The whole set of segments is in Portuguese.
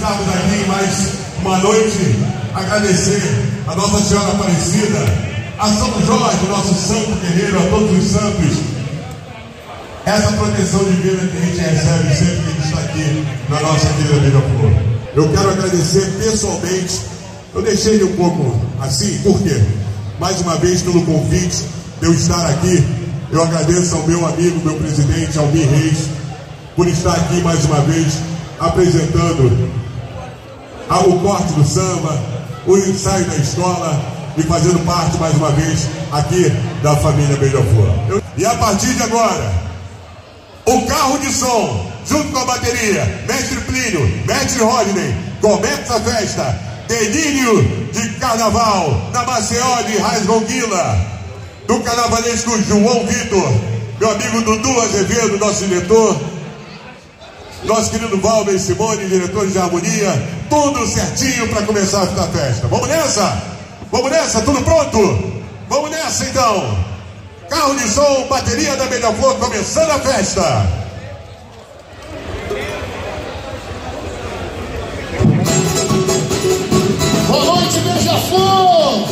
estarmos aqui em mais uma noite, agradecer a Nossa Senhora Aparecida, a São Jorge, nosso santo guerreiro, a todos os santos, essa proteção divina que a gente recebe sempre que a gente está aqui na nossa querida Beija-Flor. Eu quero agradecer pessoalmente, eu deixei ele um pouco assim, por quê? Mais uma vez pelo convite de eu estar aqui, eu agradeço ao meu amigo, meu presidente, Almir Reis, por estar aqui mais uma vez, apresentando o corte do samba, o ensaio da escola e fazendo parte mais uma vez aqui da família Beija-Flor. E a partir de agora, o carro de som, junto com a bateria, Mestre Plínio, Mestre Rodney, começa a festa, delírio de carnaval, na Maceió de Rasgonguila, do carnavalesco João Vitor, meu amigo Dudu Azevedo, nosso diretor, nosso querido Valber Simone, diretor de harmonia, tudo certinho para começar esta festa. Vamos nessa? Vamos nessa? Tudo pronto? Vamos nessa então! Carro de som, bateria da Beija-Flor, começando a festa! Boa noite, Beija-Flor!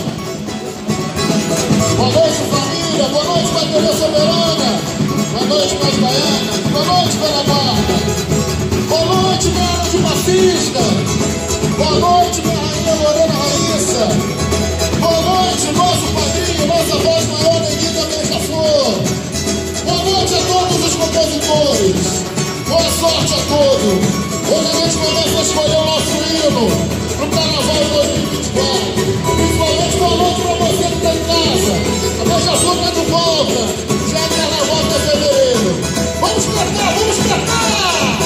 Boa noite, família! Boa noite, bateria soberana! Boa noite, Paz Baiana! Boa noite, Guanabara! Boa noite, minha Ana de Macista! Boa noite, minha rainha Lorena Raíssa! Boa noite, nosso padrinho, nossa voz maior, Neguinha Beija-Flor! Boa noite a todos os compositores! Boa sorte a todos! Hoje a gente começa a escolher o nosso hino pro Carnaval de 2024. Principalmente boa noite pra você que tá em casa. A Beija-Flor tá de volta. Já é Carnaval de fevereiro. Vamos cantar, vamos cantar!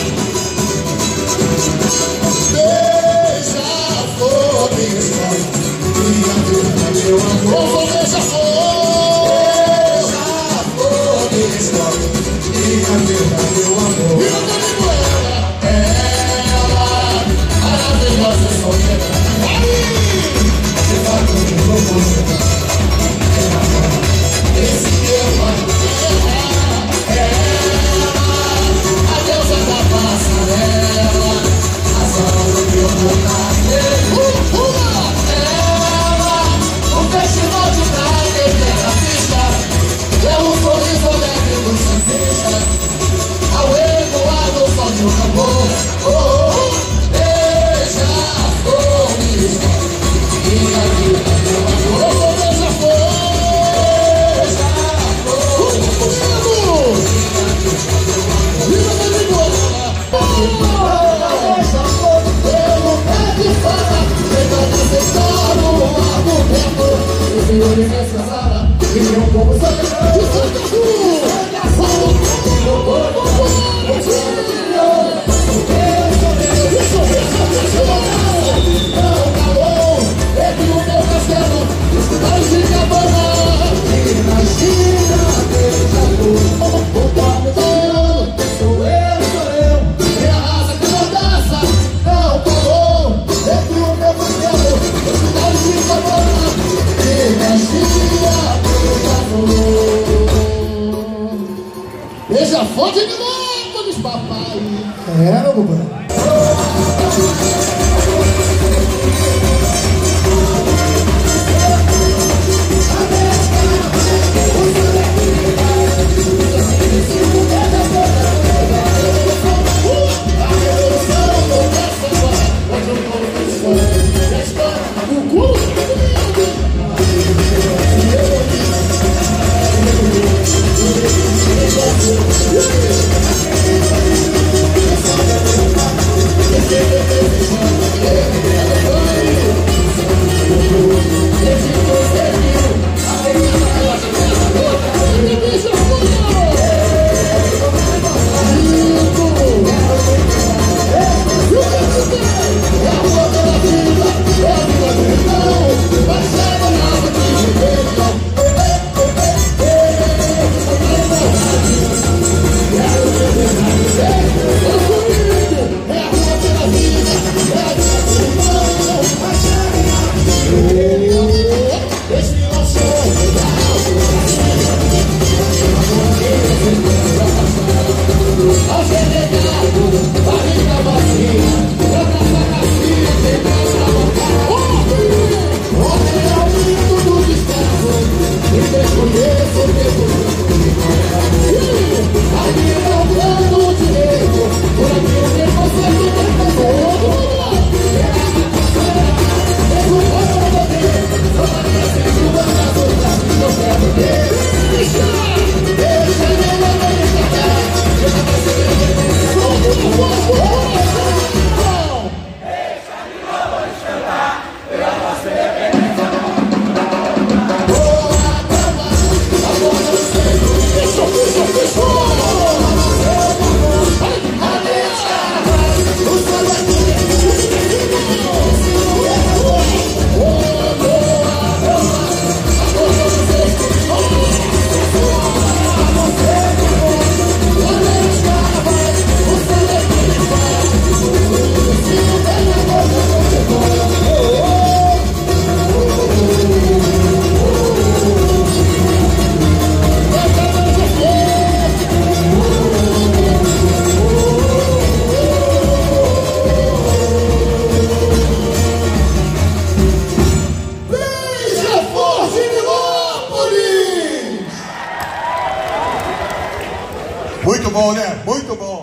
Beija-Flor, beija-flor, meu amor. Eu sou Beija-Flor. Beija-Flor, beija-flor, meu amor. E eu também com ela. Ela, maravilhosa soberana. Você vai comigo, esse tema, a deusa da passarela, a sala do meu carneiro. Ela, o festival de praia da pista, pelo sorriso alegre do sambista, ao ecoado só de um tambor. Beija-Flor, minha vida, meu amor. Eu sou Beija-Flor. Beija-Flor de Minópolis, papai. É, meu companheiro. Yeah. bom, né? Muito bom.